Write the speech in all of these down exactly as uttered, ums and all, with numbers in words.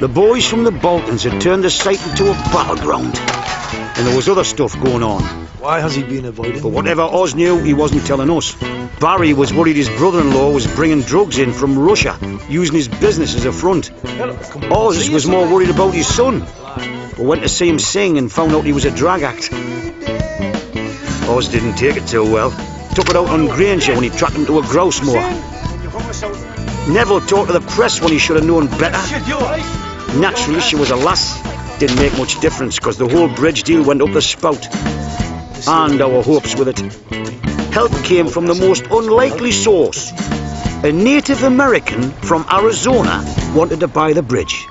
The boys from the Balkans had turned the site into a battleground. And there was other stuff going on. Why has he been avoided? But whatever Oz knew, he wasn't telling us. Barry was worried his brother-in-law was bringing drugs in from Russia, using his business as a front. Oz was more worried about his son, but went to see him sing and found out he was a drag act. Oz didn't take it too well. Took it out on Granger when he tracked him to a grouse moor. Neville talked to the press when he should have known better. Naturally, she was a lass. Didn't make much difference because the whole bridge deal went up the spout. And our hopes with it. Help came from the most unlikely source. A Native American from Arizona wanted to buy the bridge.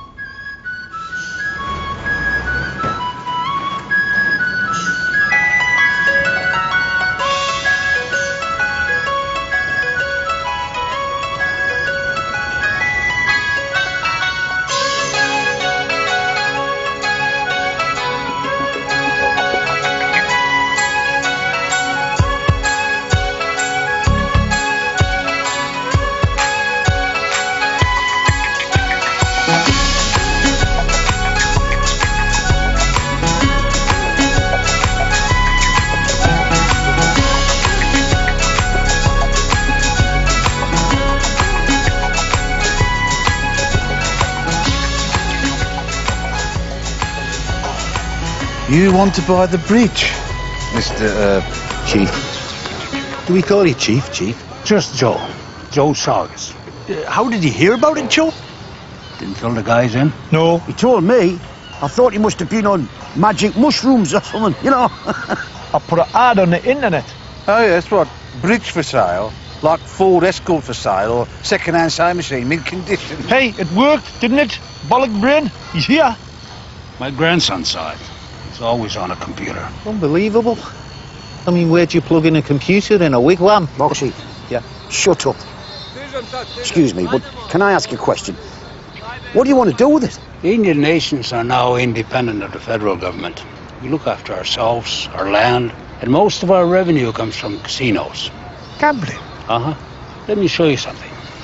You want to buy the bridge, Mister Uh, Chief? Do we call you Chief, Chief? Just Joe. Joe Saugus. Uh, how did you hear about it, Joe? Didn't fill the guys in? No. He told me. I thought he must have been on magic mushrooms or something, you know. I put an ad on the internet. Oh, yes, what? Bridge for sale? Like Ford Escort for sale or second-hand sewing machine, mid-condition? Hey, it worked, didn't it? Bollock brain, he's here. My grandson saw it. He's always on a computer. Unbelievable. I mean, where'd you plug in a computer in a wigwam? Moxie. Yeah. Shut up. Excuse me, but can I ask a question? What do you want to do with it? The Indian nations are now independent of the federal government. We look after ourselves, our land, and most of our revenue comes from casinos. Gambling? Uh-huh. Let me show you something.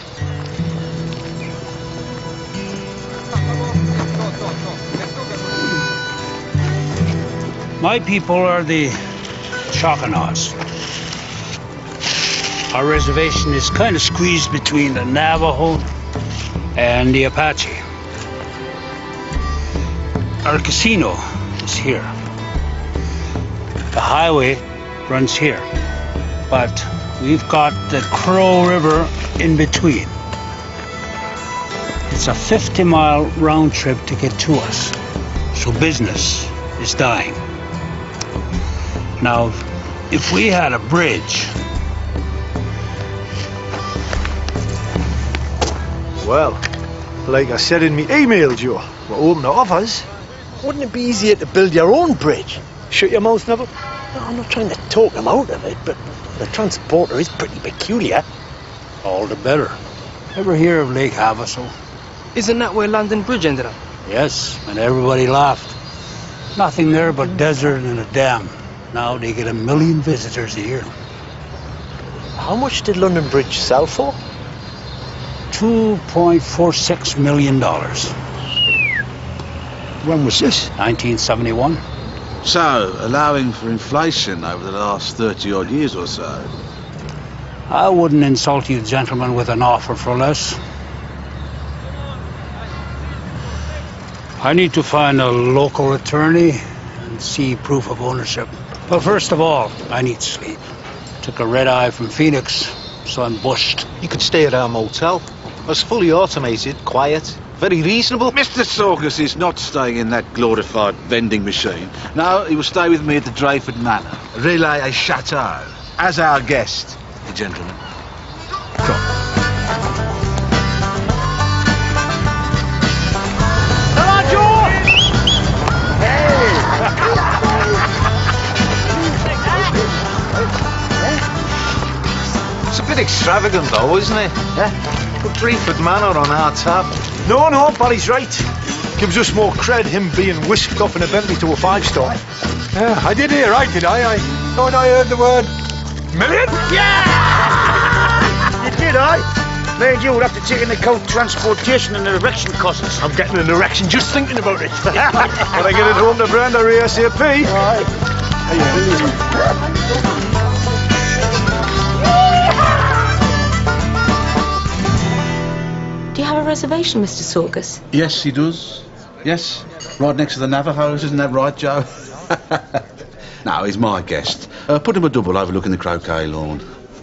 My people are the Chocanoes. Our reservation is kind of squeezed between the Navajo and the Apache. Our casino is here. The highway runs here, but we've got the Crow River in between. It's a fifty mile round trip to get to us, so business is dying. Now, if we had a bridge... Well, like I said in me email, Joe, we're open to offers. Wouldn't it be easier to build your own bridge? Shut your mouth, Neville. No, I'm not trying to talk him out of it, but the transporter is pretty peculiar. All the better. Ever hear of Lake Havasu? Isn't that where London Bridge ended up? Yes, and everybody laughed. Nothing there but desert and a dam. Now they get a million visitors a year. How much did London Bridge sell for? two point four six million dollars. When was this? nineteen seventy-one. So, allowing for inflation over the last thirty odd years or so. I wouldn't insult you gentlemen with an offer for less. I need to find a local attorney and see proof of ownership. But first of all, I need sleep. Took a red eye from Phoenix, so I'm bushed. You could stay at our motel. It's fully automated, quiet, very reasonable. Mister Saugus is not staying in that glorified vending machine. No, he will stay with me at the Drayford Manor, Relay Chateau, as our guest, the gentleman. Come. It's a bit extravagant though, isn't it? Yeah. Put Drayford Manor on our tab. No, no, Barry's right. Gives us more cred, him being whisked off in a Bentley to a five-star. Yeah, I did hear right, did I? I thought I heard the word million? Yeah! You did, I? Made you would have to take into account transportation and erection costs. I'm getting an erection just thinking about it. When I get it home to Brenda ASAP. Aye. Do you have a reservation, Mister Sorgus? Yes, he does. Yes. Right next to the Navajos, isn't that right, Joe? No, he's my guest. Uh, put him a double overlooking the croquet lawn.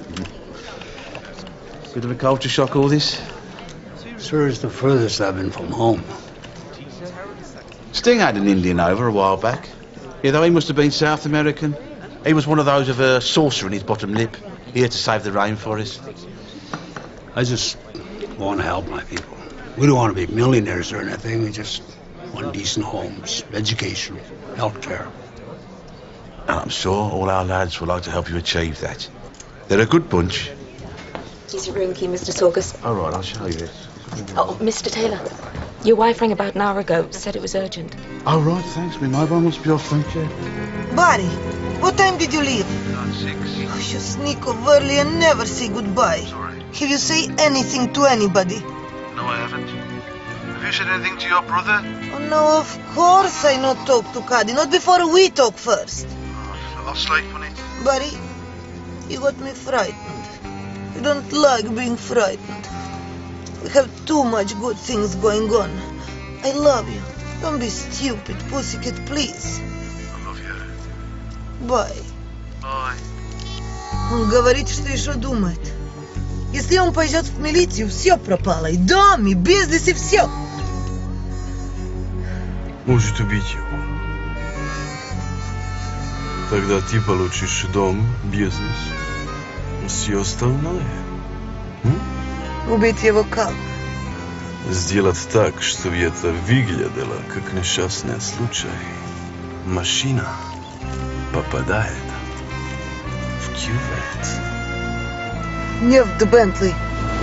Bit of a culture shock, all this? Sir, it's the furthest I've been from home. Sting had an Indian over a while back. Yeah, though he must have been South American. He was one of those with a saucer in his bottom lip, here to save the rainforest. I just want to help my people. We don't want to be millionaires or anything. We just want decent homes, education, healthcare. And I'm sure all our lads would like to help you achieve that. They're a good bunch. Here's your room key, Mister Sorgus. All right, I'll show you this. Oh, Mister Taylor, your wife rang about an hour ago, said it was urgent. Oh, right, thanks. My mobile must be off, thank you. Barry, what time did you leave? Around six. Oh, you sneak off early and never say goodbye. Sorry. Have you say anything to anybody? No, I haven't. Have you said anything to your brother? Oh, no, of course I not talk to Cuddy. Not before we talk first. I'll sleep on it. Barry, you got me frightened. You don't like being frightened. We have too much good things going on. I love you. Don't be stupid, pussycat, please. I love you. Bye. Bye. Он говорит, что еще думает. Если он пойдет в милицию, все пропало. И дом, и бизнес, и все. Может убить его. Тогда ты получишь дом, бизнес, все остальное. М? Убить его как? Сделать так, чтобы это выглядело как несчастный случай. Машина попадает в кювет. Не в Бентли.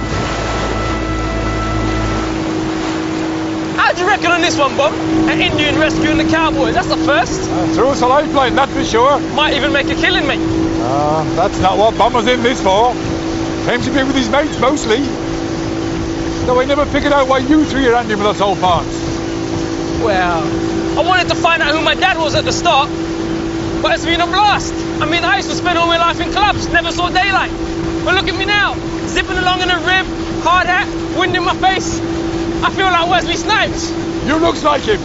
How do you reckon on this one, Bob? An Indian rescuing the cowboys. That's the first. Uh, threw us a lifeline, that for sure. Might even make a killing, mate. Uh, that's not what Bum was in this for. Came to be with his mates, mostly. Though I never figured out why you three are handing with us old parts. Well, I wanted to find out who my dad was at the start, but it's been a blast. I mean, I used to spend all my life in clubs, never saw daylight. But look at me now, zipping along in a rib, hard hat, wind in my face. I feel like Wesley Snipes. You looks like him.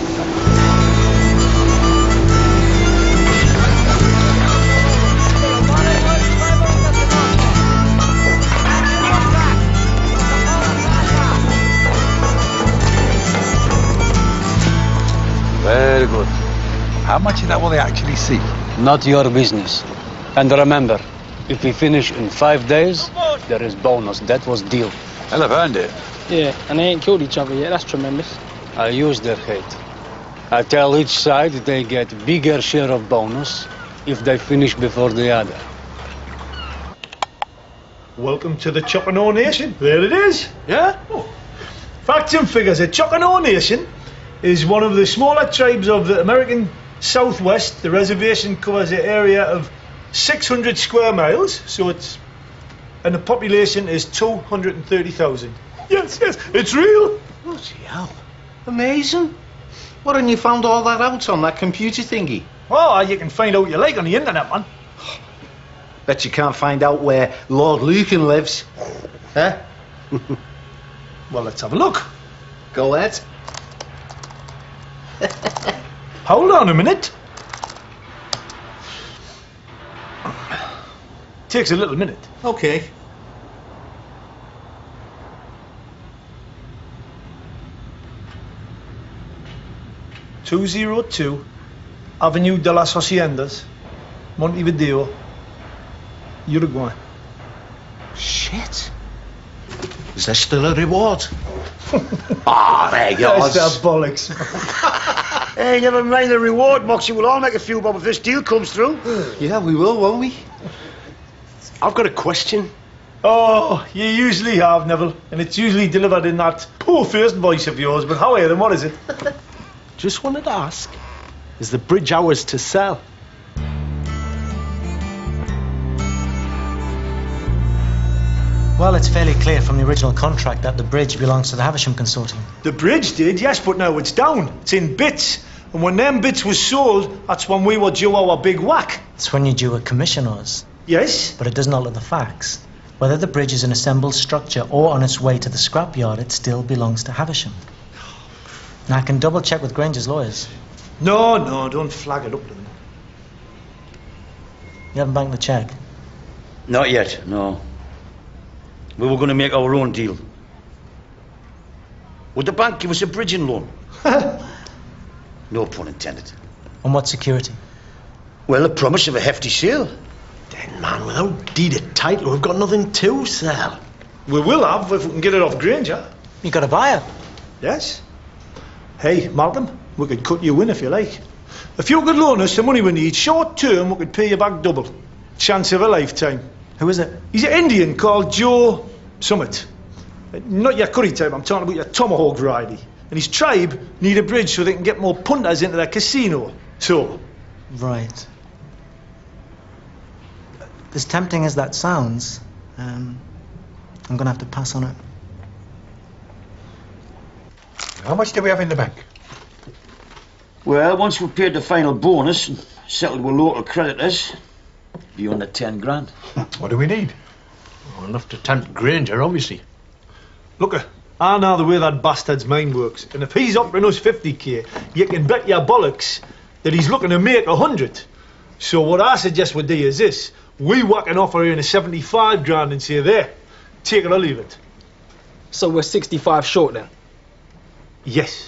Very good. How much of that will they actually see? Not your business. And remember, if we finish in five days, there is bonus. That was deal. Hell, I've earned it. Yeah, and they ain't killed each other yet. That's tremendous. I use their hate. I tell each side they get bigger share of bonus if they finish before the other. Welcome to the Chocanoe Nation. There it is. Yeah? Oh. Facts and figures. The Chocanoe Nation is one of the smaller tribes of the American Southwest. The reservation covers an area of six hundred square miles, so it's, and the population is two hundred thirty thousand. Yes, yes, it's real. Bloody hell. Amazing. Why didn't you found all that out on that computer thingy? Oh, you can find out what you like on the internet, man. Bet you can't find out where Lord Lucan lives. Eh? Well, let's have a look. Go ahead. Hold on a minute. Takes a little minute. Okay. two oh two Avenue de las Haciendas, Montevideo, Uruguay. Shit. Is there still a reward? Ah, there you go. That's the bollocks. Hey, never mind the reward, Moxie. We'll all make a few bob if this deal comes through. Yeah, we will, won't we? I've got a question. Oh, you usually have, Neville, and it's usually delivered in that poor-faced voice of yours, but how are you, then what is it? Just wanted to ask, is the bridge ours to sell? Well, it's fairly clear from the original contract that the bridge belongs to the Havisham Consortium. The bridge did, yes, but now it's down. It's in bits. And when them bits was sold, that's when we were due our big whack. It's when you're due a commission, Oz. Yes? But it doesn't alter the facts. Whether the bridge is an assembled structure or on its way to the scrapyard, it still belongs to Havisham. Now, I can double check with Granger's lawyers. No, no, don't flag it up to them. You haven't banked the cheque? Not yet, no. We were going to make our own deal. Would the bank give us a bridging loan? No pun intended. On what security? Well, a promise of a hefty sale. Then, man, without deed of title, we've got nothing to sell. We will have if we can get it off Granger. You got a buyer? Yes. Hey, Malcolm, we could cut you in if you like. If you could loan us the money we need, short term, we could pay you back double. Chance of a lifetime. Who is it? He's an Indian called Joe Summit. Not your curry type, I'm talking about your tomahawk variety. And his tribe need a bridge so they can get more punters into their casino. So. Right. As tempting as that sounds, um, I'm going to have to pass on it. How much do we have in the bank? Well, once we've paid the final bonus and settled with local creditors, be under ten grand. What do we need? Well, enough to tempt Granger, obviously. Look, I know the way that bastard's mind works, and if he's offering us fifty K, you can bet your bollocks that he's looking to make a hundred. So what I suggest we do is this: we whack an offer in a seventy-five grand and say, there, take it or leave it. So we're sixty-five short then? Yes.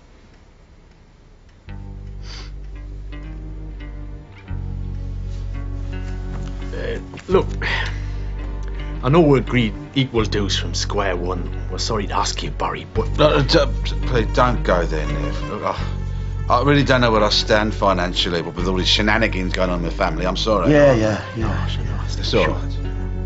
Uh, look, I know we agreed equal dues from square one. We're sorry to ask you, Barry, but... Uh, uh, please, don't go there, Nev. Look, I, I really don't know where I stand financially, but with all these shenanigans going on in my family, I'm sorry. Yeah, yeah, yeah. Oh, it's all right.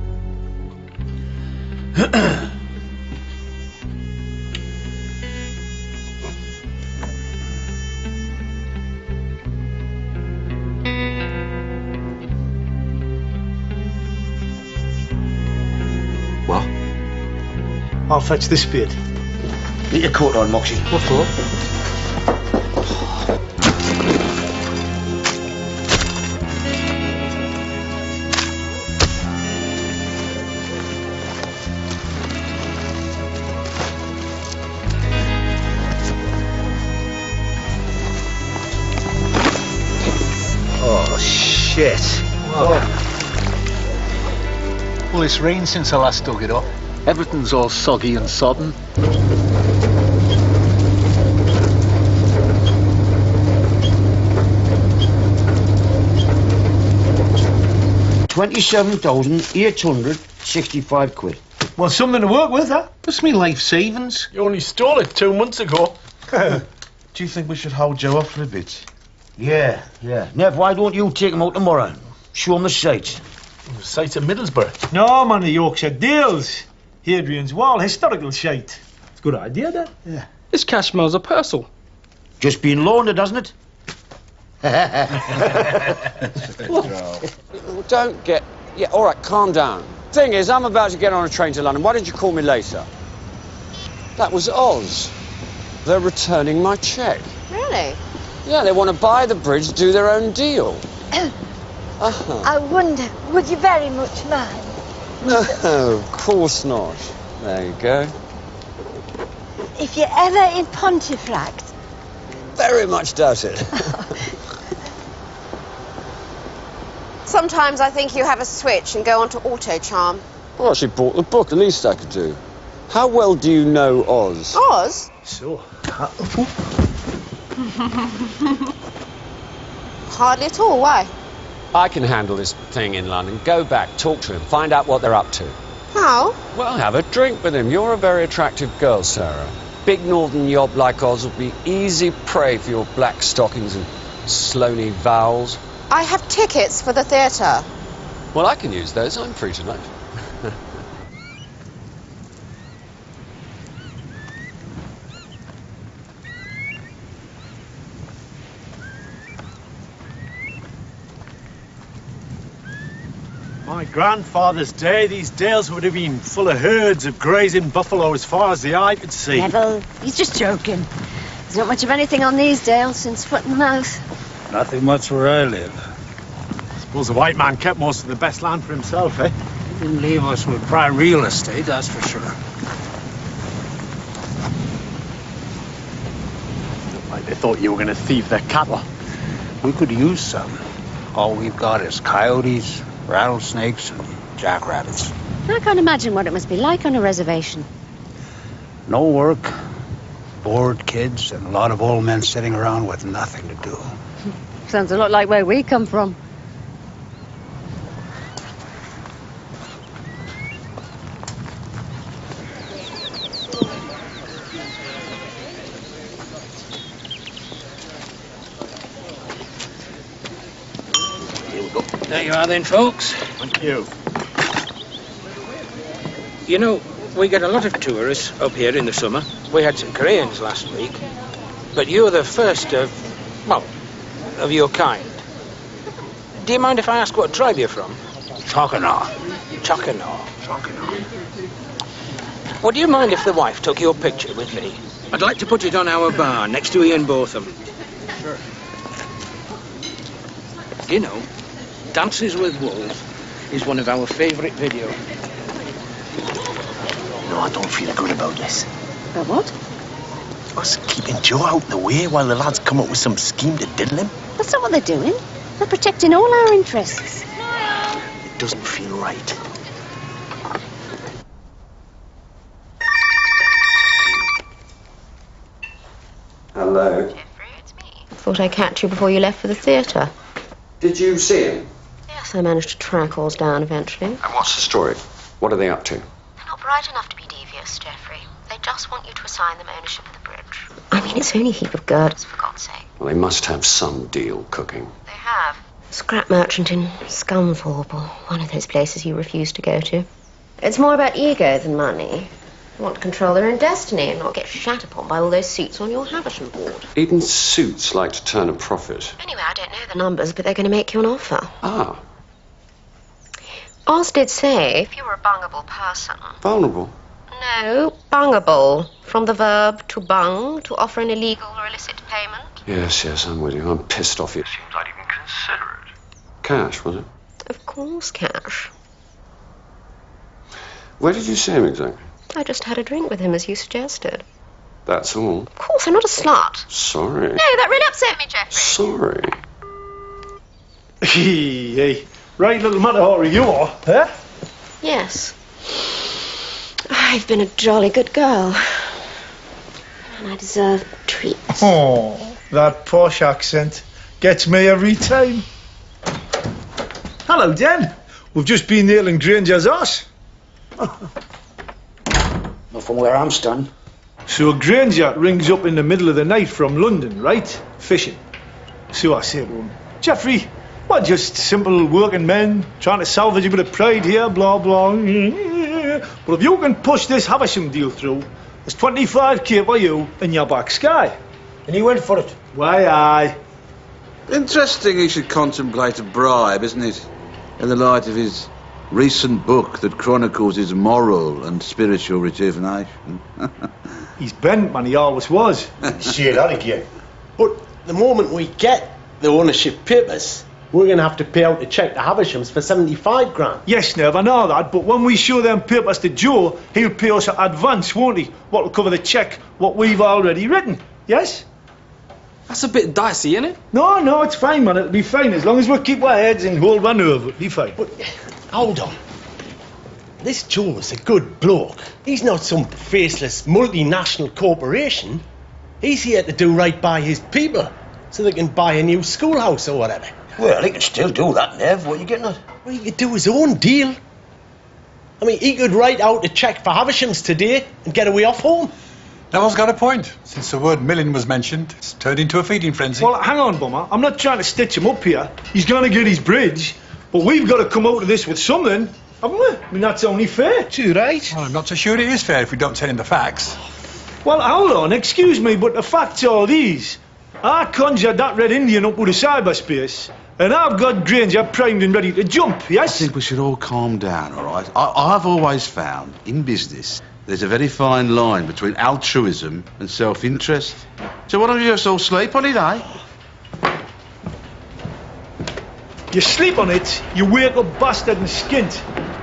What? I'll fetch this spade. Get your coat on, Moxie. What for? Oh, shit. Oh. Well, it's rained since I last dug it up. Everything's all soggy and sodden. Twenty-seven thousand eight hundred sixty-five quid. Well, something to work with, huh? That's me life savings. You only stole it two months ago. Do you think we should hold Joe off for a bit? Yeah, yeah. Nev, why don't you take him out tomorrow? Show him the sights. The sights of Middlesbrough. No, man, the Yorkshire Dales. Hadrian's Wall, historical shite. It's a good idea, that. Yeah. This cash smells of Purcell. Just been laundered, doesn't it? Don't get... Yeah, all right, calm down. Thing is, I'm about to get on a train to London. Why didn't you call me later? That was Oz. They're returning my cheque. Really? Yeah, they want to buy the bridge, do their own deal. Uh-huh. I wonder, would you very much mind? No, of course not. There you go. If you're ever in Pontefract. Very much doubt it. Sometimes I think you have a switch and go on to auto charm. Well, she bought the book, the least I could do. How well do you know Oz? Oz? So. Hardly at all, why? I can handle this thing in London. Go back, talk to him, find out what they're up to. How? Well, have a drink with him. You're a very attractive girl, Sarah. Big northern yob like Oz will be easy prey for your black stockings and Sloaney vowels. I have tickets for the theatre. Well, I can use those. I'm free tonight. My grandfather's day, these dales would have been full of herds of grazing buffalo as far as the eye could see. Neville, he's just joking. There's not much of anything on these dales since foot and mouth. Nothing much where I live. I suppose the white man kept most of the best land for himself, eh? He didn't leave us with prime real estate, that's for sure. Looked like they thought you were going to thieve their cattle. We could use some. All we've got is coyotes, rattlesnakes, and jackrabbits. I can't imagine what it must be like on a reservation. No work, bored kids, and a lot of old men sitting around with nothing to do. Sounds a lot like where we come from. There you are then, folks. Thank you. You know, we get a lot of tourists up here in the summer. We had some Koreans last week. But you're the first of, well, of your kind. Do you mind if I ask what tribe you're from? Chockannaw. Chockannaw. Chockannaw. Well, do you mind if the wife took your picture with me? I'd like to put it on our bar next to Ian Botham. Sure. You know, Dances with Wolves is one of our favourite videos. No, I don't feel good about this. About what? Us keeping Joe out the way while the lads come up with some scheme to diddle him. That's not what they're doing. They're protecting all our interests. It doesn't feel right. Hello. Thought I'd catch you before you left for the theatre. Did you see him? Yes, I managed to track ours down eventually. And what's the story? What are they up to? They're not bright enough to be devious, Geoffrey. They just want you to assign them ownership of the bridge. I mean, it's only a heap of girders, for God's sake. Well, they must have some deal cooking. They have. Scrap merchant in Scunthorpe, or one of those places you refuse to go to. It's more about ego than money. They want to control their own destiny and not get shat upon by all those suits on your Havisham board. Even suits like to turn a profit. Anyway, I don't know the numbers, but they're going to make you an offer. Ah. Oz did say if you were a bungable person. Vulnerable? No, bungable. From the verb to bung, to offer an illegal or illicit payment. Yes, yes, I'm with you. I'm pissed off you. Seems I'd even consider it. Cash, was it? Of course, cash. Where did you see him exactly? I just had a drink with him, as you suggested. That's all? Of course, I'm not a slut. Sorry. No, that really upset me, Geoffrey. Sorry. Hey, hey. Right little matter you are, eh? Yes. I've been a jolly good girl. And I deserve treats. Oh, that posh accent gets me every time. Hello, Den. We've just been nailing Granger's ass. Not from where I'm standing. So Granger rings up in the middle of the night from London, right? Fishing. So I say to him, Geoffrey, we're just simple working men trying to salvage a bit of pride here, blah, blah. But if you can push this Havisham deal through, there's twenty-five K for you in your back sky. And he went for it. Why, aye. Interesting he should contemplate a bribe, isn't it? In the light of his recent book that chronicles his moral and spiritual rejuvenation. He's bent, man, he always was. Say that again. But the moment we get the ownership papers, we're going to have to pay out a cheque to Havishams for seventy-five grand. Yes, Nev, I know that, but when we show them papers to Joe, he'll pay us an advance, won't he? What'll cover the cheque, what we've already written, yes? That's a bit dicey, isn't it? No, no, it's fine, man, it'll be fine. As long as we keep our heads and hold our nerve, it'll be fine. But, hold on. This Joe's a good bloke. He's not some faceless multinational corporation. He's here to do right by his people, so they can buy a new schoolhouse or whatever. Well, he could still do that, Nev. What are you getting at? Well, he could do his own deal. I mean, he could write out a cheque for Havishams today and get away off home. Neville's got a point. Since the word milling was mentioned, it's turned into a feeding frenzy. Well, hang on, Bummer. I'm not trying to stitch him up here. He's going to get his bridge, but we've got to come out of this with something, haven't we? I mean, that's only fair. Too right. Well, I'm not so sure it is fair if we don't tell him the facts. Well, hold on, excuse me, but the facts are these. I conjured that Red Indian up with a cyberspace, And I've got Granger primed and ready to jump, yes? I think we should all calm down, all right? I, I've always found, in business, there's a very fine line between altruism and self-interest. So why don't you just all sleep on it, eh? You sleep on it, you wake up bastard and skint.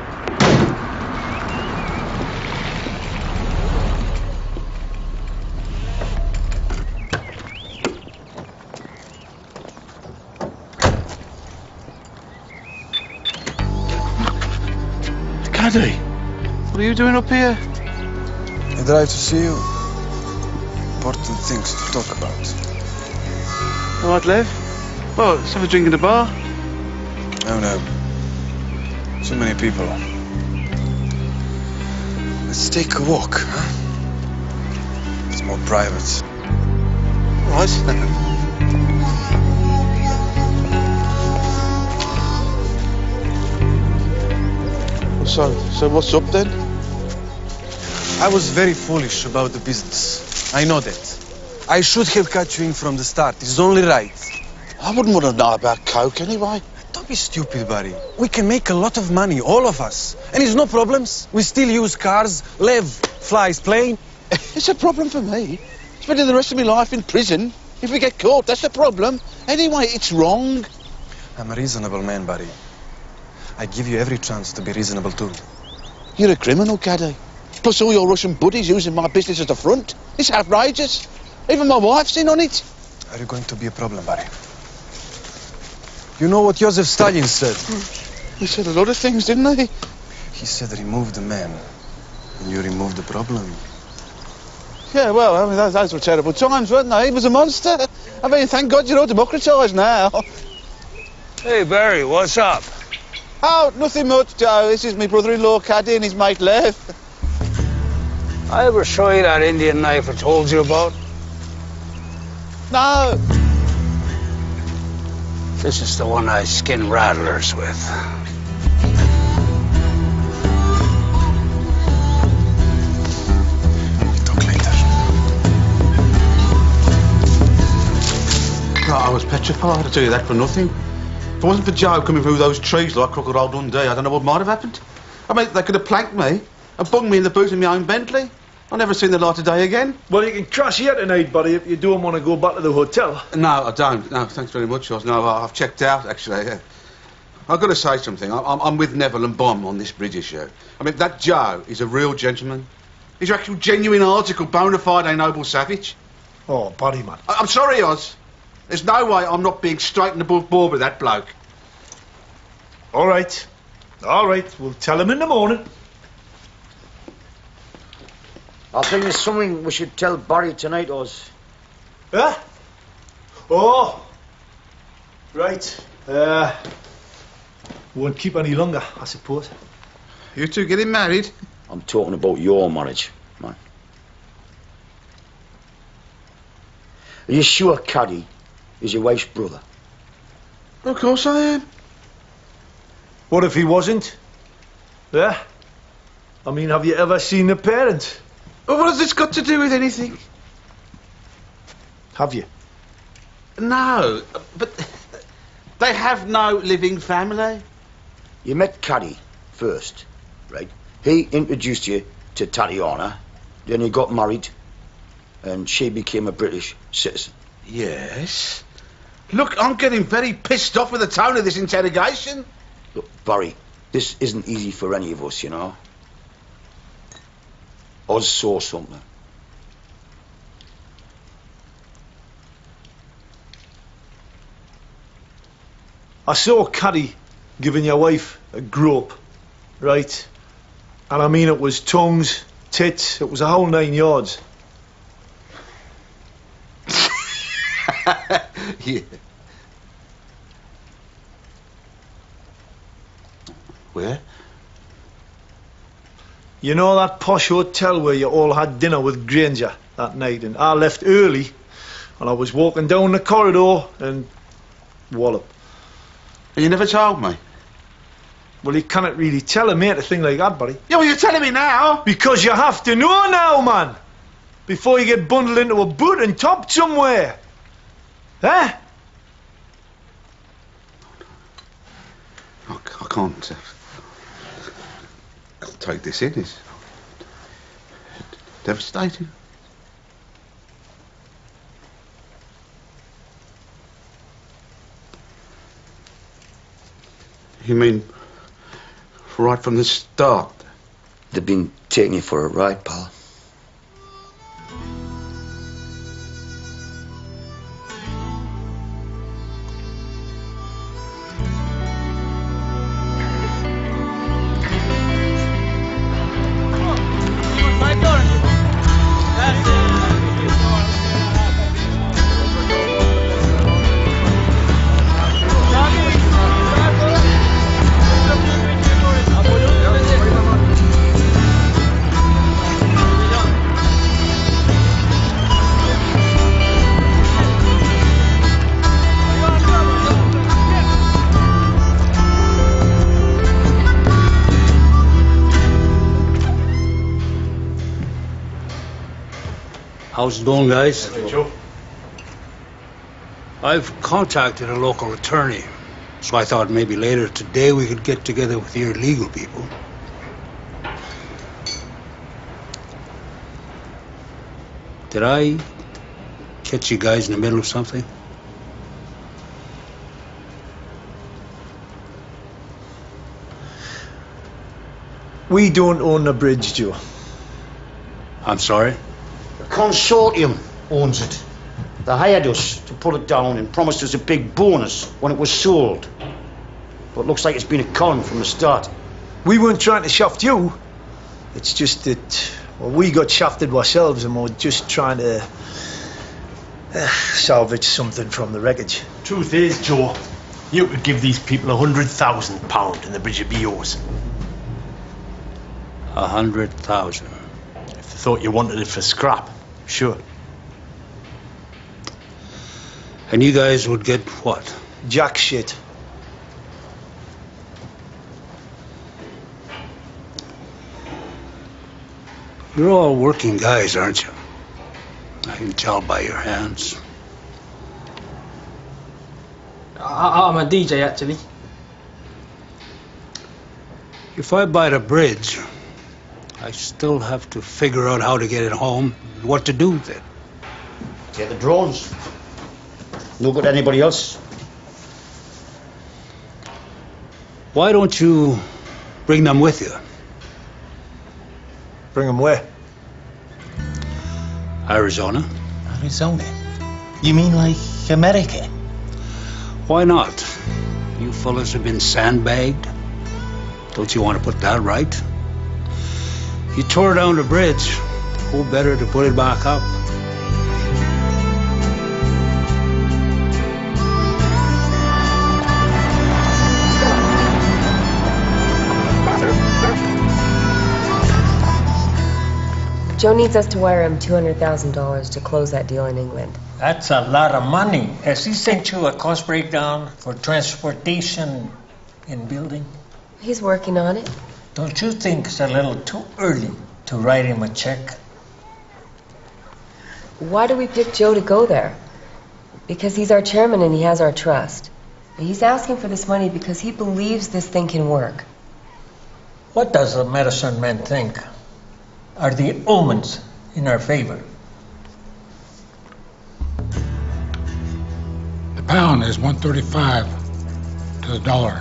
Caddy, what are you doing up here? I drive to see you. Important things to talk about. All right, Lev. Well, let's have a drink in the bar. No, no. So many people. Let's take a walk, huh? It's more private. All right. So, so what's up then? I was very foolish about the business. I know that. I should have cut you in from the start. It's only right. I wouldn't want to know about coke anyway. Don't be stupid, buddy. We can make a lot of money, all of us. And it's no problems. We still use cars. Lev flies plane. It's a problem for me. Spending the rest of my life in prison. If we get caught, that's a problem. Anyway, it's wrong. I'm a reasonable man, buddy. I give you every chance to be reasonable too. You're a criminal, Caddy. Plus all your Russian buddies using my business as a front. It's outrageous. Even my wife's in on it. Are you going to be a problem, buddy? You know what Joseph Stalin said? He said a lot of things, didn't he? He said remove the man, and you remove the problem. Yeah, well, I mean, those, those were terrible times, weren't they? He was a monster. I mean, thank God you're all democratised now. Hey, Barry, what's up? Oh, nothing much, Joe. This is my brother-in-law, Caddy, and his mate, Lev. I ever show you that Indian knife I told you about? No. This is the one I skin rattlers with. Talk later. No, I was petrified, I'll tell you that for nothing. If it wasn't for Joe coming through those trees like Crocodile Dundee, I don't know what might have happened. I mean, they could have planked me and bunged me in the boot of my own Bentley. I've never seen the light of day again. Well, you can crash here tonight, buddy, if you don't want to go back to the hotel. No, I don't. No, thanks very much, Oz. No, I've checked out, actually. Yeah. I've got to say something. I'm, I'm with Neville and Bomb on this bridge issue. I mean, that Joe is a real gentleman. He's your actual genuine article, bona fide noble savage. Oh, buddy, man. I I'm sorry, Oz. There's no way I'm not being straight and above board with that bloke. All right. All right. We'll tell him in the morning. I think there's something we should tell Barry tonight, Oz. Huh? Oh. Right. Uh, won't keep any longer, I suppose. You two getting married? I'm talking about your marriage, man. Are you sure Caddy is your wife's brother? Of course I am. What if he wasn't? Yeah? I mean, have you ever seen the parents? Well, what has this got to do with anything? Have you? No, but they have no living family. You met Caddy first, right? He introduced you to Tatiana, then you got married, and she became a British citizen. Yes. Look, I'm getting very pissed off with the tone of this interrogation. Look, Barry, this isn't easy for any of us, you know. Oz saw something. I saw Caddy giving your wife a grope, right? And I mean, it was tongues, tits, it was a whole nine yards. Yeah. Where? You know that posh hotel where you all had dinner with Granger that night, and I left early, and I was walking down the corridor, and wallop. And you never told me? Well, you cannot really tell a mate a thing like that, buddy. Yeah, well, you're telling me now. Because you have to know now, man. Before you get bundled into a boot and topped somewhere. Huh? can't, uh, can't take this in. It's devastating. You mean right from the start? They've been taking you for a ride, pal. How's it going, guys? Hey, Joe. I've contacted a local attorney, so I thought maybe later today we could get together with your legal people. Did I catch you guys in the middle of something? We don't own the bridge, Joe. I'm sorry? The consortium owns it. They hired us to put it down and promised us a big bonus when it was sold. But it looks like it's been a con from the start. We weren't trying to shaft you. It's just that, well, we got shafted ourselves and we're just trying to uh, salvage something from the wreckage. Truth is, Joe, you could give these people a hundred thousand pound and the bridge would be yours. A hundred thousand. If they thought you wanted it for scrap, sure. And you guys would get what? Jack shit. You're all working guys, aren't you? I can tell by your hands. I I'm a D J, actually. If I buy the bridge, I still have to figure out how to get it home and what to do with it. Take the drones. No good to anybody else. Why don't you bring them with you? Bring them where? Arizona. Arizona? You mean like America? Why not? You fellas have been sandbagged. Don't you want to put that right? You tore down the bridge. Who better to put it back up? Joe needs us to wire him two hundred thousand dollars to close that deal in England. That's a lot of money. Has he sent you a cost breakdown for transportation and building? He's working on it. Don't you think it's a little too early to write him a check? Why do we pick Joe to go there? Because he's our chairman and he has our trust. He's asking for this money because he believes this thing can work. What does the medicine man think? Are the omens in our favor? The pound is one thirty-five to the dollar.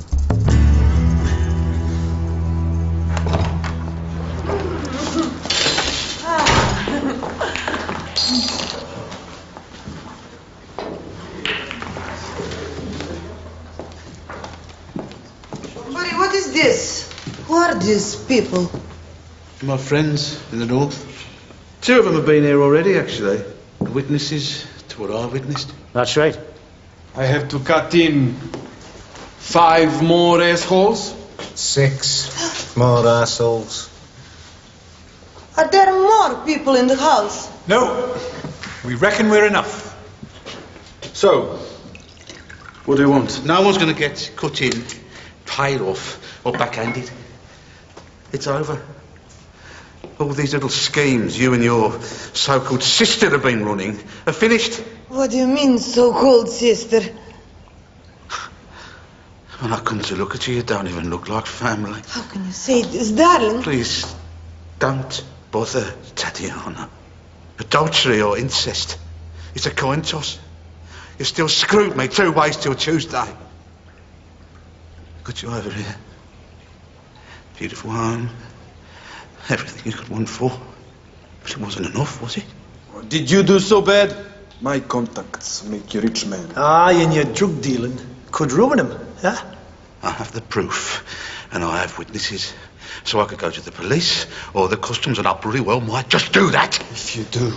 Buddy, what is this? Who are these people? My friends in the north. Two of them have been here already, actually. Witnesses to what I witnessed. That's right. I have to cut in five more assholes. Six more assholes. Are there more people in the house? No. We reckon we're enough. So, what do you want? No one's going to get cut in, paid off, or backhanded. It's over. All these little schemes you and your so-called sister have been running are finished. What do you mean, so-called sister? When I come to look at you, you don't even look like family. How can you say this, darling? Please, don't bother Tatiana. Adultery or incest, it's a coin toss. You still screwed me two ways till Tuesday. Got you over here. Beautiful home. Everything you could want for. But it wasn't enough, was it? Did you do so bad? My contacts make you rich man. Aye, and your drug dealing could ruin him, huh? I have the proof, and I have witnesses. So I could go to the police or the customs, and I pretty well might just do that. If you do,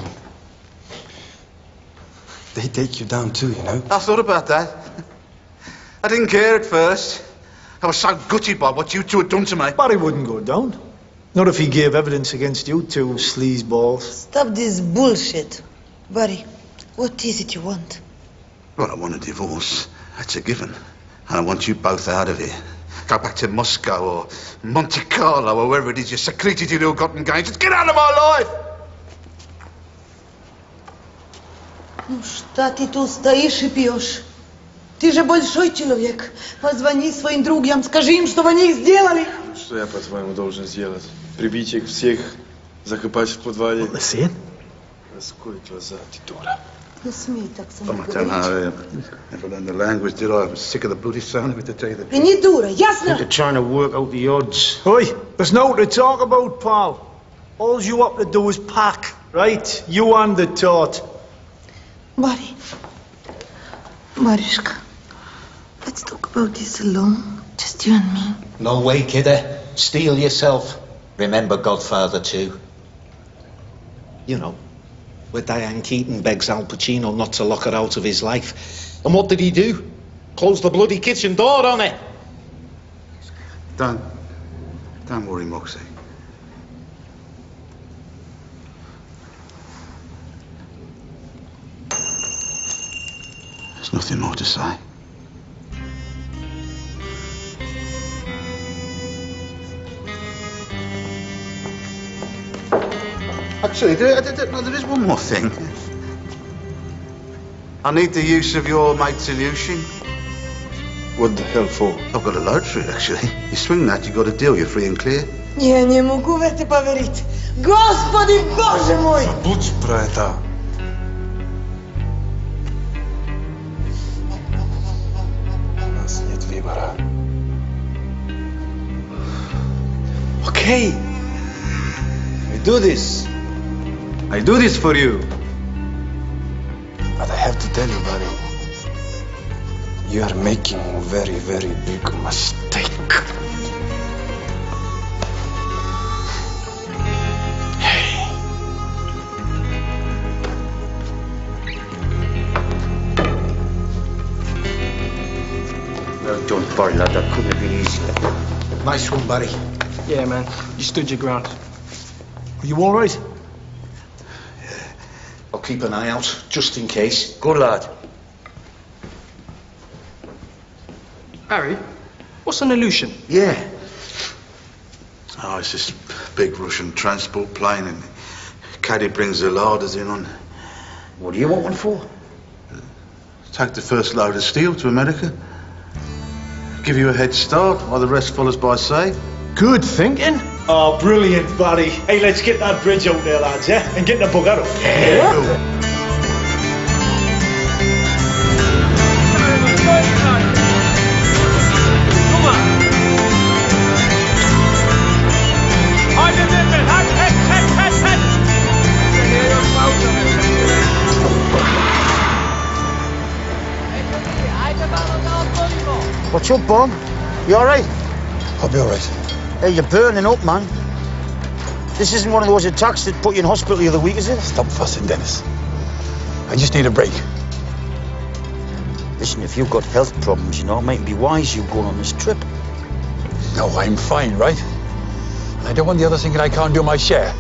they take you down too, you know? I thought about that. I didn't care at first. I was so gutted by what you two had done to me. Barry wouldn't go down. Not if he gave evidence against you two sleazeballs. Stop this bullshit. Barry, what is it you want? Well, I want a divorce. That's a given. And I want you both out of here. Go back to Moscow or Monte Carlo or wherever it is you secreted your ill-gotten gains. Just get out of my life! Ну что ты тут стоишь и пьешь? Ты же большой человек. Позвони своим друзьям, скажи им, что они сделали. Что я, по-твоему, должен сделать? Прибить их всех, закопать в подвале? Сын? Раскрой глаза, ты дура. Не смей так со мной I don't говорить. know. I never learned the language, did I? I was sick of the bloody sound of it, to tell you the И truth. не дура, ясно? They're trying to work out the odds. Oi, there's no to talk about, pal. All you have to do is pack, right? You and the tot. Barry. Barishka, let's talk about this alone. Just you and me. No way, kidder. Steel yourself. Remember Godfather too. You know, where Diane Keaton begs Al Pacino not to lock her out of his life. And what did he do? Close the bloody kitchen door on it. Don't... Don't worry, Moxie. There's nothing more to say. Actually, there, there, there, no, there is one more thing. I need the use of your mate's Ilyushin. What the hell for? I've got a load for it, actually. You swing that, you've got a deal, you're free and clear. Я не могу в это поверить. Господи, Боже мой! Забудь про это. У нас нет выбора. Okay. I do this. I do this for you. But I have to tell you, buddy, you are making a very, very big mistake. Well done, Barry, lad. That couldn't have been easier. Nice one, Barry. Yeah, man. You stood your ground. Are you all right? I'll keep an eye out, just in case. Good lad. Barry, what's an illusion? Yeah. Oh, it's this big Russian transport plane, and Caddy brings the larders in on. What do you want one for? Take the first load of steel to America. Give you a head start while the rest follows by sea. Good thinking. Oh, brilliant, Barry. Hey, let's get that bridge out there, lads, yeah? And get the bugger up. Yeah. What's up, Bob? You all right? I'll be all right. Hey, you're burning up, man. This isn't one of those attacks that put you in hospital the other week, is it? Stop fussing, Dennis. I just need a break. Listen, if you've got health problems, you know, it might be wise you going on this trip. No, I'm fine, right? I don't want the others thinking I can't do my share.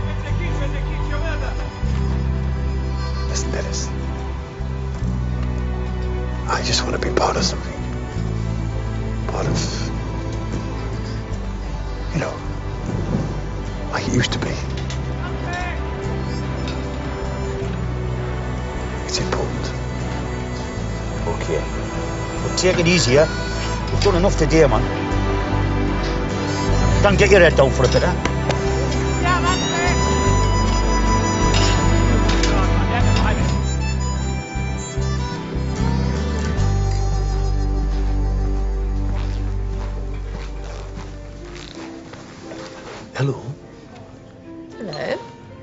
Listen, Dennis. I just want to be part of something. Part of, you know, like it used to be. It's important. Okay. But take it easy, eh? You've done enough today, man. Don't get your head down for a bit, eh? Hello. Hello.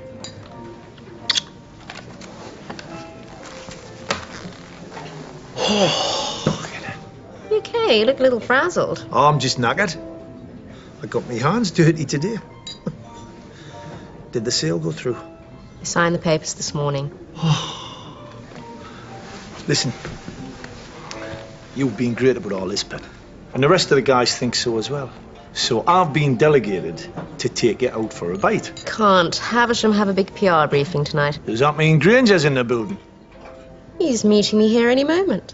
You okay? You look a little frazzled. Oh, I'm just knackered. I got my hands dirty today. Did the sale go through? I signed the papers this morning. Listen, you've been great about all this, Pet. And the rest of the guys think so as well. So I've been delegated to take you out for a bite. Can't Havisham have a big P R briefing tonight? Does that mean Granger's in the building? He's meeting me here any moment.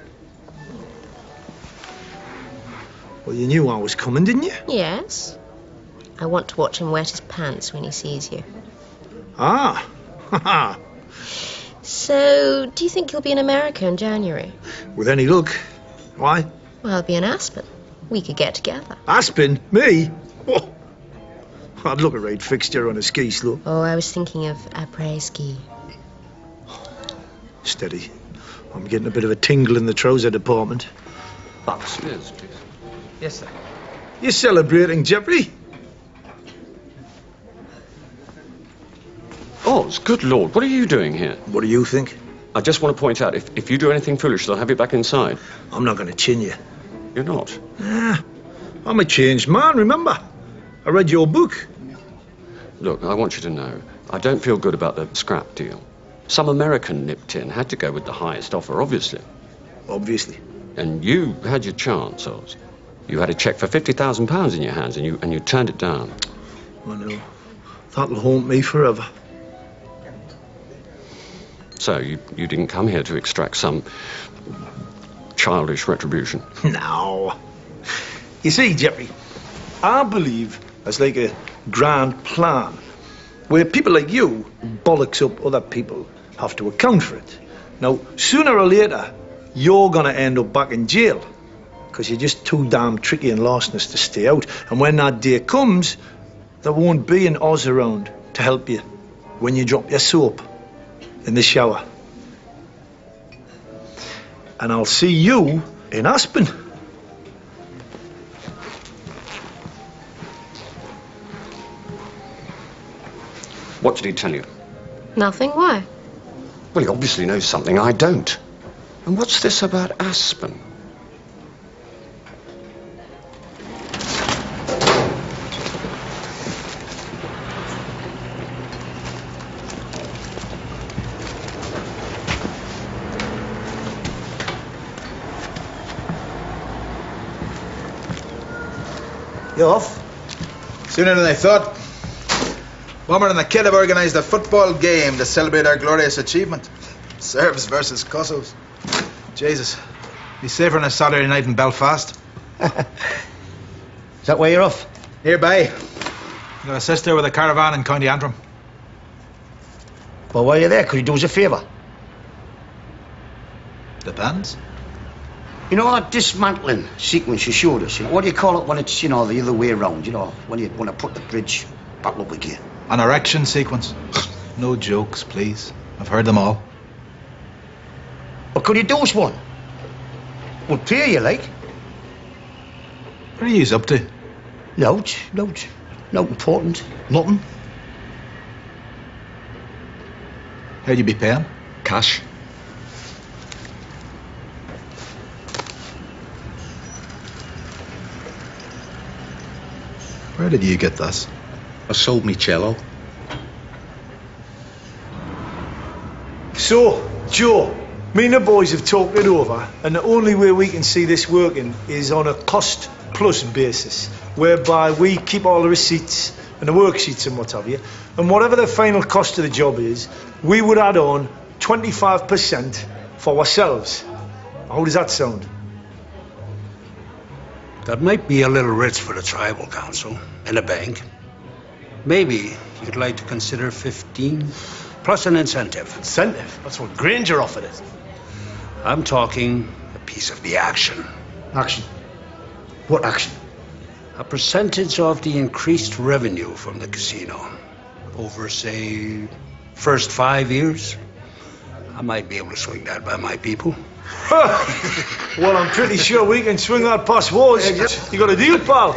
Well, you knew I was coming, didn't you? Yes. I want to watch him wet his pants when he sees you. Ah. Ha So, do you think he'll be in America in January? With any luck. Why? Well, he'll be in Aspen. We could get together. Aspen? Me? Oh. I'd look a right fixture on a ski slope. Oh, I was thinking of après-ski. Steady. I'm getting a bit of a tingle in the trouser department. Upstairs, please. Yes, sir. You're celebrating, Jeffrey? Oz, good Lord, what are you doing here? What do you think? I just want to point out, if, if you do anything foolish, they'll have you back inside. I'm not going to chin you. You're not? Ah, I'm a changed man, remember? I read your book. Look, I want you to know, I don't feel good about the scrap deal. Some American nipped in, had to go with the highest offer, obviously. Obviously. And you had your chance, Oz. You had a cheque for fifty thousand pounds in your hands and you, and you turned it down. I know. That'll haunt me forever. So, you, you didn't come here to extract some childish retribution? No. You see, Jeffrey, I believe there's like a grand plan where people like you bollocks up other people have to account for it. Now, sooner or later, you're going to end up back in jail because you're just too damn tricky and larcenous to stay out. And when that day comes, there won't be an Oz around to help you when you drop your soap in the shower. And I'll see you in Aspen. What did he tell you? Nothing. Why? Well, he obviously knows something I don't. And what's this about Aspen? You off? Sooner than I thought. Bomber and the kid have organised a football game to celebrate our glorious achievement. Serbs versus Kosovs. Jesus. Be safer on a Saturday night in Belfast. Is that where you're off? Nearby. Got a sister with a caravan in County Antrim. Well, while you're there, could you do us a favour? Depends. You know that dismantling sequence you showed us? You know, what do you call it when it's, you know, the other way around? You know, when you want to put the bridge back up again? An erection sequence. No jokes, please. I've heard them all. Well, could you do us one? We'll pay you, like. What are you up to? Loads, loads. Not important. Nothing. How'd you be paying? Cash. Where did you get this? I sold me cello. So, Joe, me and the boys have talked it over, and the only way we can see this working is on a cost-plus basis, whereby we keep all the receipts and the worksheets and what have you, and whatever the final cost of the job is, we would add on twenty-five percent for ourselves. How does that sound? That might be a little rich for the tribal council and the bank. Maybe you'd like to consider fifteen plus an incentive. Incentive? That's what Granger offered us. I'm talking a piece of the action. Action. What action? A percentage of the increased revenue from the casino. Over, say, first five years. I might be able to swing that by my people. Well, I'm pretty sure we can swing that past Wars. You got a deal, pal?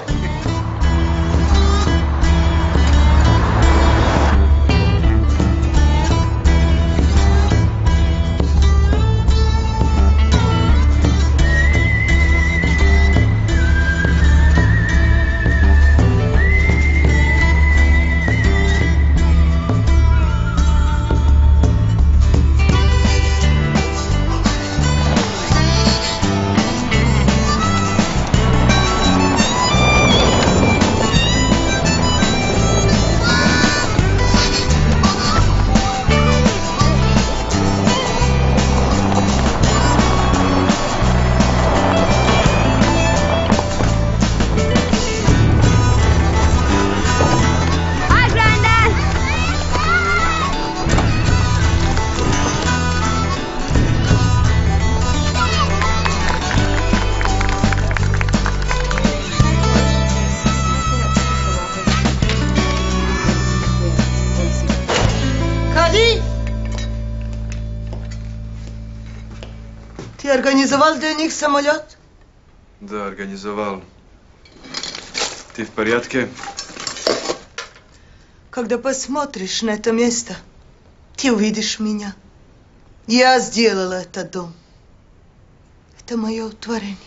Ты организовал для них самолет? Да, организовал. Ты в порядке? Когда посмотришь на это место, ты увидишь меня. Я сделала этот дом. Это мое творение.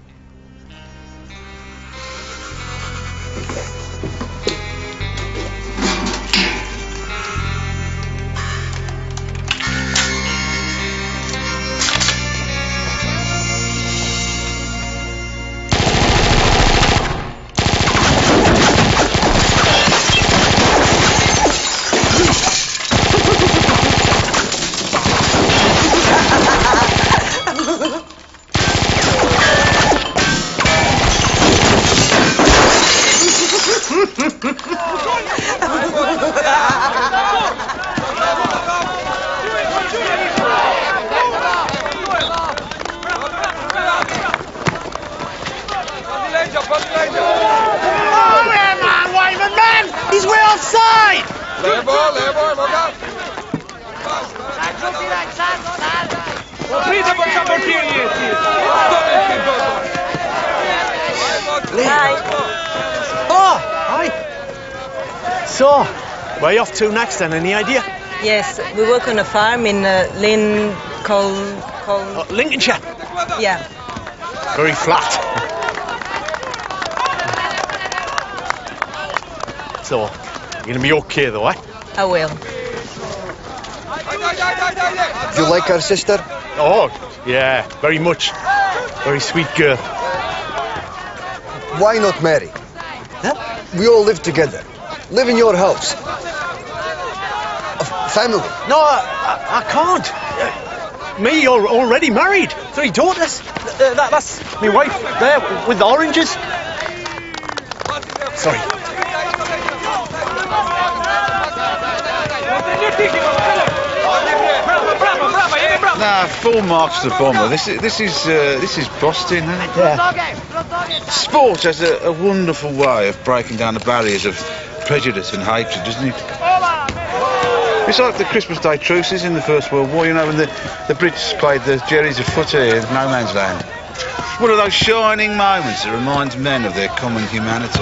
So, where are you off to next then? Any idea? Yes, we work on a farm in uh, Lincoln... Col uh, Lincolnshire? Yeah. Very flat. So, you're going to be okay though, eh? I will. Do you like our sister? Oh, yeah, very much. Very sweet girl. Why not marry? Huh? We all live together. Live in your house. A family. No, I, I, I can't. Uh, me, you're already married. Three daughters. Uh, that, that's my wife there with the oranges. Sorry. Nah, full marks to the bomber. This is this is uh, this is Boston, isn't it? Yeah. Sport has a, a wonderful way of breaking down the barriers of prejudice and hatred, doesn't it? It's like the Christmas Day truces in the First World War, you know, when the, the Brits played the Jerry's of footy in no man's land. One of those shining moments that reminds men of their common humanity.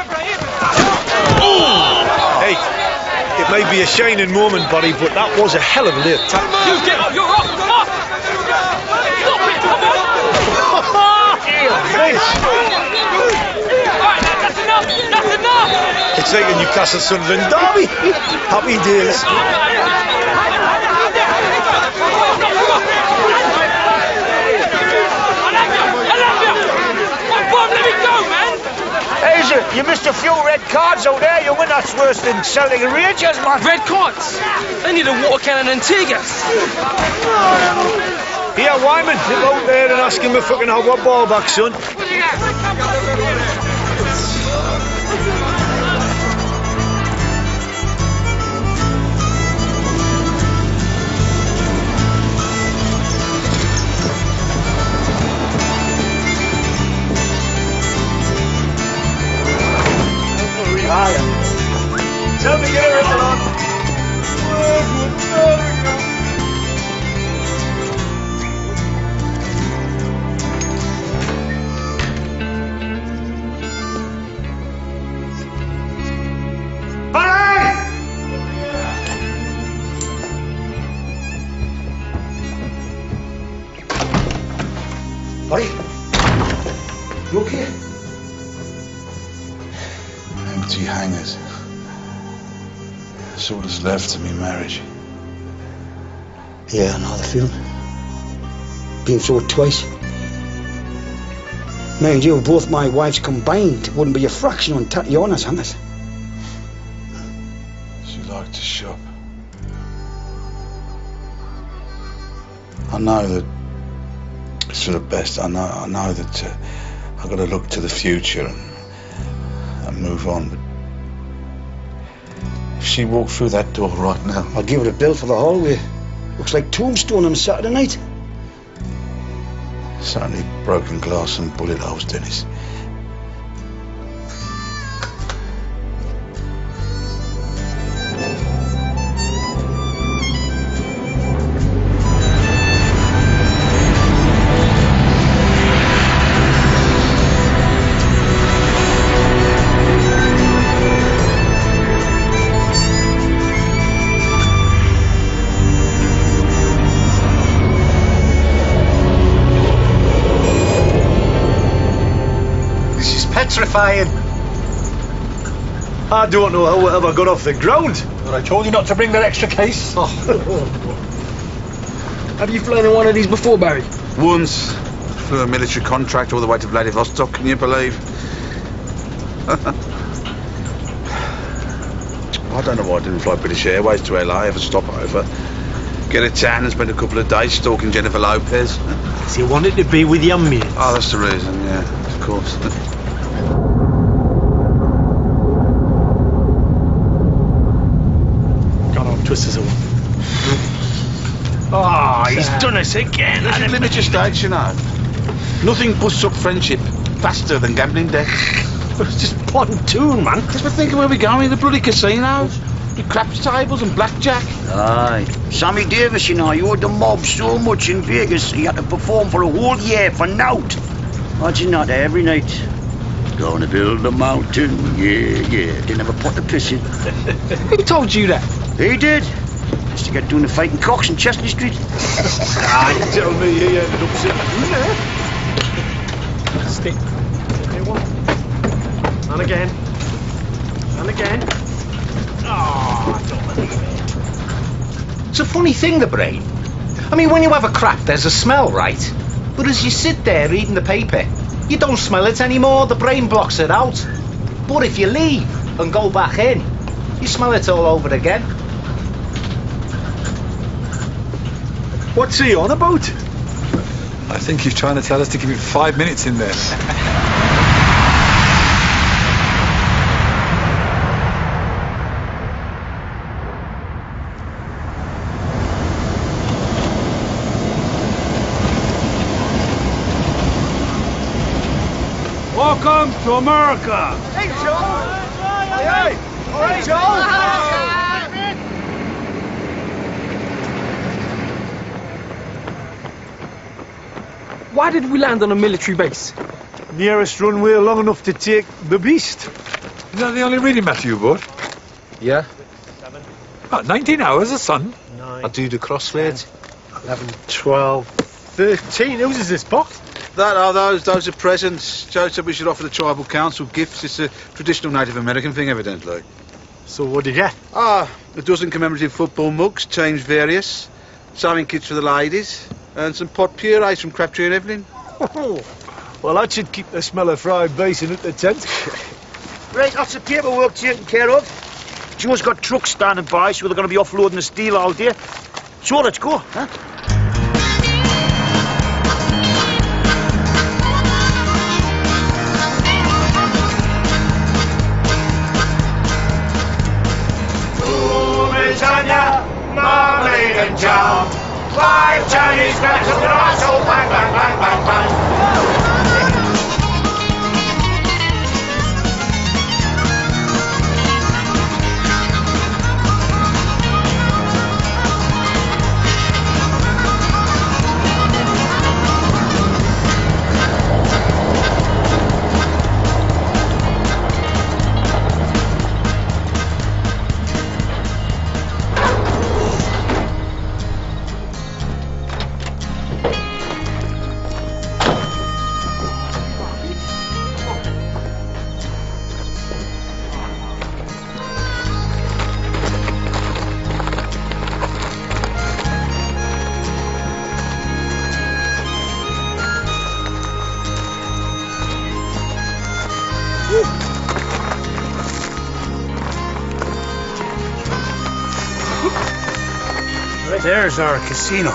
Hey, it may be a shining moment, buddy, but that was a hell of a late time. You get up, you're up, up! Stop it, come on! Nice. Alright, that's enough, that's enough! It's like a Newcastle Sunderland derby. Happy days. Asia, you missed a few red cards out there. You win, that's worse than Celtic and Rangers, man. Red cards? They need a water cannon in Antigua. Here, Wyman, nip out there and ask him if I can have one ball back, son. Tell me you're in the lot. Buddy? You okay? Empty hangers. That's all that's left of me marriage. Yeah, I know the feeling. Been through it twice. Me and you, both my wives combined, wouldn't be a fraction on Tatiana's hangers. She liked to shop. I know that it's for the best. I know. I know that uh, I've got to look to the future and, and move on. But if she walked through that door right now, I'll give her a bill for the hallway. Looks like Tombstone on a Saturday night. Certainly broken glass and bullet holes, Dennis. Petrifying. I don't know how it ever got off the ground. But I told you not to bring that extra case. Oh. Have you flown in one of these before, Barry? Once, flew a military contract all the way to Vladivostok, can you believe? I don't know why I didn't fly British Airways to L A, have a stopover, get a tan and spend a couple of days stalking Jennifer Lopez. So you wanted to be with your mates? Oh, that's the reason, yeah, of course. Twisters of one. Ah, oh, he's done us again. There's limit your stakes, you know. Nothing busts up friendship faster than gambling debts. It's just pontoon, man. Because we're thinking where we're going, the bloody casinos, the craps tables and blackjack. Aye. Sammy Davis, you know, you owed the mob so much in Vegas, he had to perform for a whole year for nought. Imagine that every night. Going to build a mountain, yeah, yeah. Didn't have a pot to piss in. Who told you that? He did. Just to get doing the fighting cocks in Chestney Street. Ah, you tell me he ended up sitting in there. Stick. Here one. And again. And again. Oh, I don't believe it. It's a funny thing, the brain. I mean, when you have a crack, there's a smell, right? But as you sit there reading the paper, you don't smell it anymore, the brain blocks it out. But if you leave and go back in, you smell it all over again. What's he on about? I think he's trying to tell us to give it five minutes in there. Welcome to America. Hey, Joe. Hey, hey. All right, Joe. Why did we land on a military base? Nearest runway long enough to take the beast. Is that the only reading matter you bought? Yeah. About nineteen hours, a son. Nine. I do the crossfades. eleven, twelve, thirteen. Whose is this box? That are those, those are presents. Joe said we should offer the tribal council gifts. It's a traditional Native American thing, evidently. So what do you get? Ah, a dozen commemorative football mugs, changed various, sewing kits for the ladies, and some pot purees from Crabtree and Evelyn. Well, that should keep the smell of fried bacon at the tent. Right, that's the paperwork taken care of. Joe's got trucks standing by, so they're going to be offloading the steel all day. So let's go, huh? Britannia, Marmalade and jam. Five Chinese crackers with our soul, bang, bang, bang, bang, bang. There's our casino.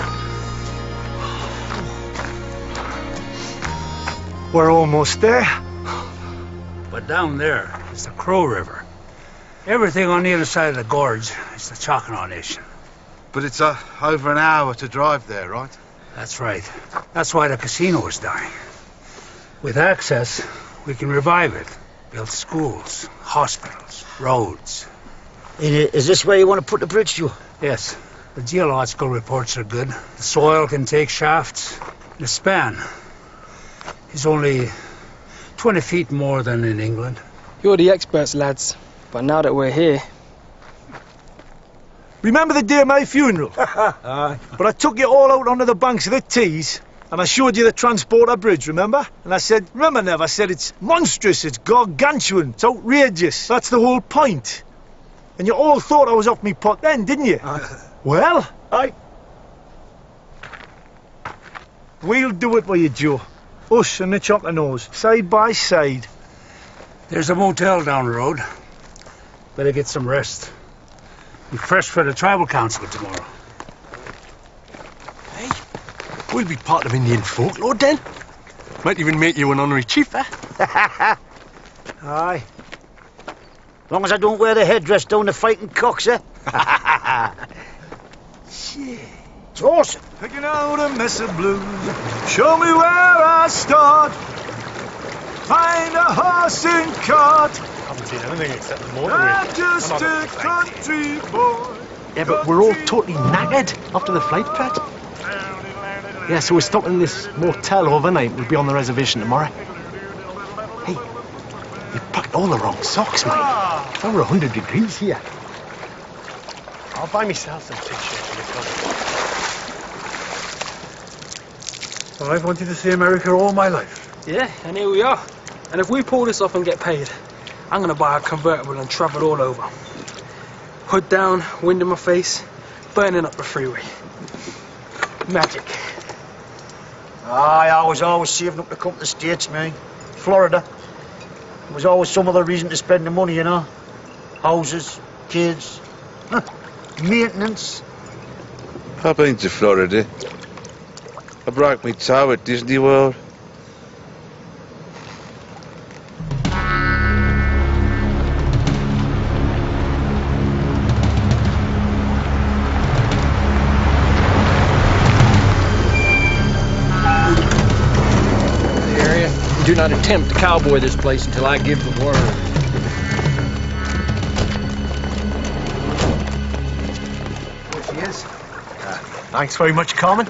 We're almost there. But down there is the Crow River. Everything on the other side of the gorge is the Chochenau Nation. But it's uh, over an hour to drive there, right? That's right. That's why the casino is dying. With access, we can revive it. Build schools, hospitals, roads. Is this where you want to put the bridge, Joe? Yes. The geological reports are good. The soil can take shafts. The span is only twenty feet more than in England. You're the experts, lads. But now that we're here... Remember the day of my funeral? Aye. But I took you all out onto the banks of the Tees, and I showed you the transporter bridge, remember? And I said, remember Nev, I said it's monstrous, it's gargantuan, it's outrageous. That's the whole point. And you all thought I was off me pot then, didn't you? Aye. Well, I... We'll do it for you, Joe. Us and the Chochenau's, side by side. There's a motel down the road. Better get some rest. Be fresh for the tribal council tomorrow. Hey, we'll be part of Indian folklore then. Might even make you an honorary chief, eh? Aye. As long as I don't wear the headdress down the fighting cocks, eh? Shit. It's awesome. Picking out a mess of blues. Show me where I start. Find a horse and cart. I haven't seen anything except the motorway. I'm just a country boy. Yeah, but we're all totally knackered after the flight, Pat. Yeah, so we're stopping in this motel overnight. We'll be on the reservation tomorrow. Hey, you packed all the wrong socks, mate. It's over a hundred degrees here. I'll buy myself some t-shirts for I've wanted to see America all my life. Yeah, and here we are. And if we pull this off and get paid, I'm gonna buy a convertible and travel all over. Hood down, wind in my face, burning up the freeway. Magic. Aye, I was always saving up to come to the States, me. Florida. There was always some other reason to spend the money, you know. Houses, kids, maintenance. I've been to Florida. I broke my toe at Disney World. Do not attempt to cowboy this place until I give the word. There she is. Uh, thanks very much, Carmen.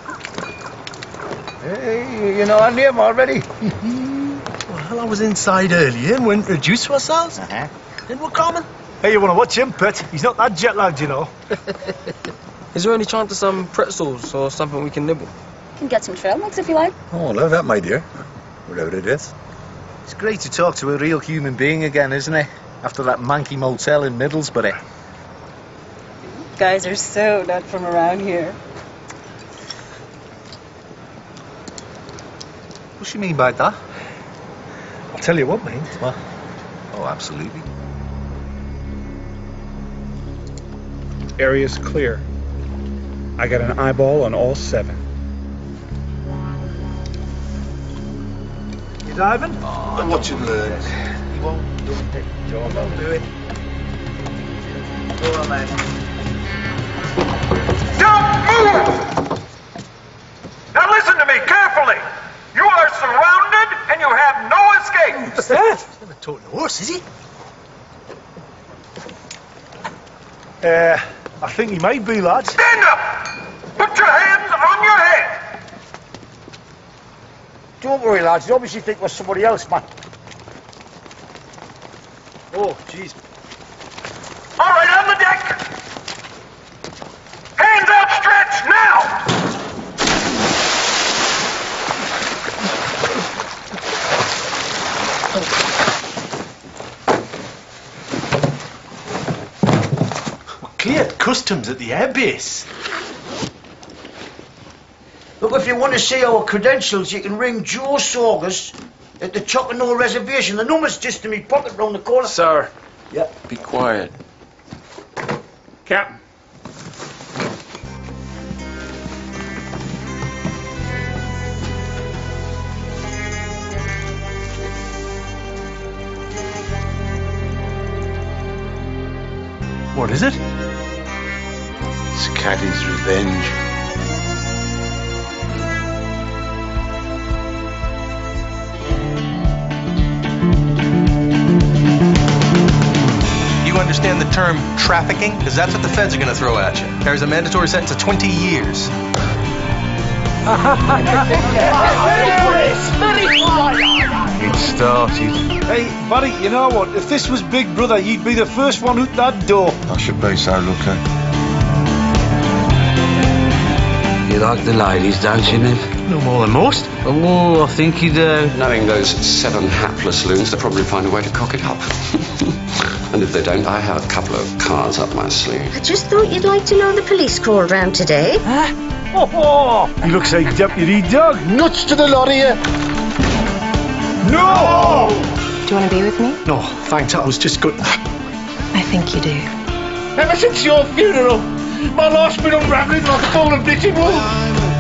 Hey, you know our name already. Well, I was inside earlier and we introduced ourselves. Uh-huh. Then we're Carmen. Hey, you want to watch him, Pet? He's not that jet-lagged, you know. Is there any chance of some pretzels or something we can nibble? Can get some trail mix if you like. Oh, love that, my dear. Whatever it is. It's great to talk to a real human being again, isn't it? After that manky motel in Middlesbrough. Guys are so not from around here. What's she mean by that? I'll tell you what, mate. What? Oh, absolutely. Area's clear. I got an eyeball on all seven. You diving? Oh, I'm watching the... He won't do it. John won't do it. Go on, man. Don't move! Now listen to me carefully. You are surrounded and you have no escape. What's that? He's never talked to us, is he? Uh, I think he might be, lads. Stand up! Put your hands on your head! Don't worry, lads. You obviously think we're somebody else, man. Oh, jeez. All right, on the deck! Hands outstretched, now! Cleared customs at the airbase. Look, if you want to see our credentials, you can ring Joe Sorgus at the Chochenau Reservation. The number's just in my pocket round the corner. Sir. Yeah. Be quiet. Captain. What is it? It's Caddy's revenge. You understand the term trafficking? Because that's what the feds are going to throw at you. There's a mandatory sentence of twenty years. It started. Hey, buddy, you know what? If this was Big Brother, you'd be the first one out that door. I should be so lucky. You like the ladies, don't you, Niv? No more than most. Oh, I think you do. Knowing those seven hapless loons, they'll probably find a way to cock it up. And if they don't, I have a couple of cards up my sleeve. I just thought you'd like to know the police called round today. Huh? Oh, oh, he looks like Deputy Doug. Nuts to the lot of you. No! Do you want to be with me? No, thanks. I was just good. I think you do. Ever since your funeral, my life's been unravelling like a ball of knitting wool.